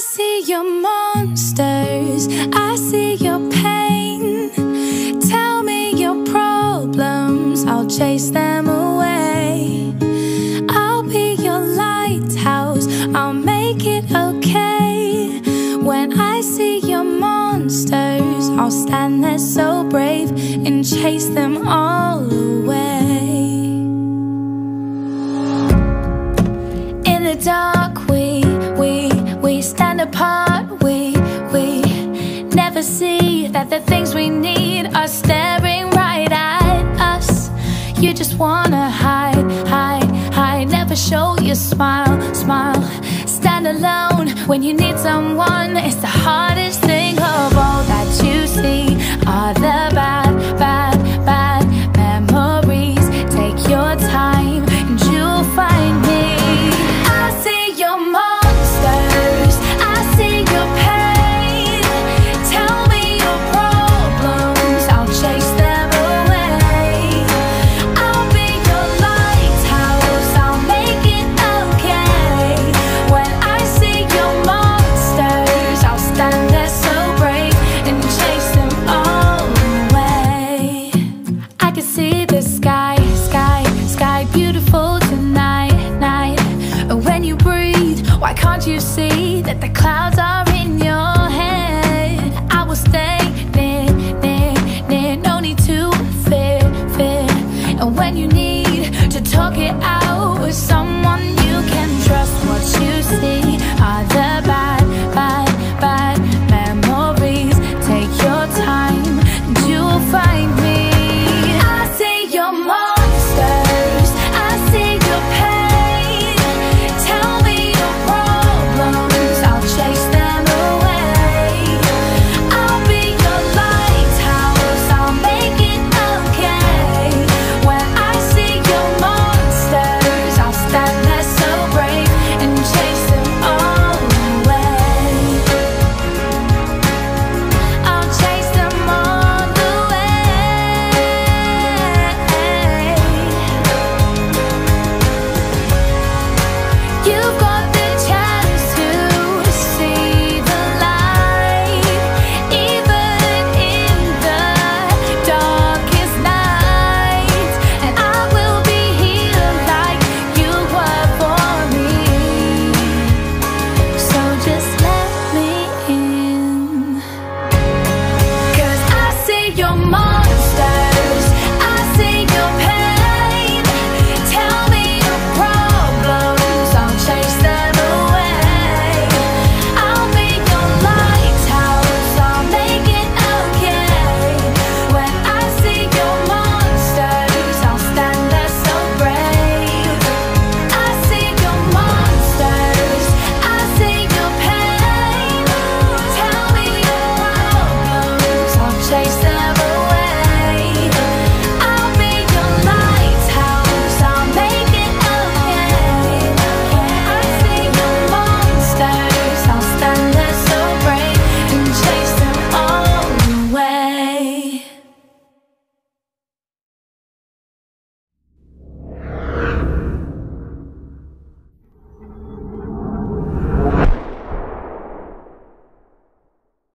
see your monsters, I see your pain. Tell me your problems, I'll chase them away. I'll be your lighthouse, I'll make it okay. When I see your monsters, I'll stand there so brave and chase them all away. In the dark we stand apart, we never see that the things we need are staring right at us. You just wanna hide, never show your smile. Stand alone when you need someone. It's the hardest thing of all that you see are the bad memories. Take your time and you'll find me. I see your monsters, I see your pain. Tell me your problems, I'll chase them away. I'll be your lighthouse, I'll make it okay. When I see your monsters, I'll stand there so brave and chase them all away. I can see the sky beautiful tonight. And when you breathe, why can't you see that the clouds are in your head? I will stay near, no need to fear. And when you need to talk it out with someone,